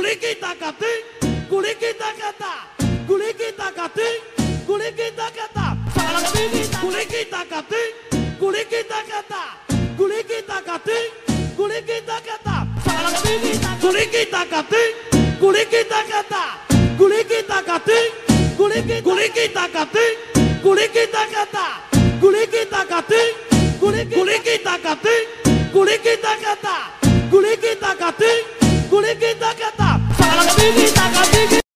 Kulikita kating, kulikita kata, kulikita kating, kulikita kata. Kulikita kating, kulikita kata, kulikita kating, kulikita kata. Kulikita kating, kulikita kata, kulikita kating, kulikita kating, kulikita kata, kulikita kating, kulikita kating, kulikita kata.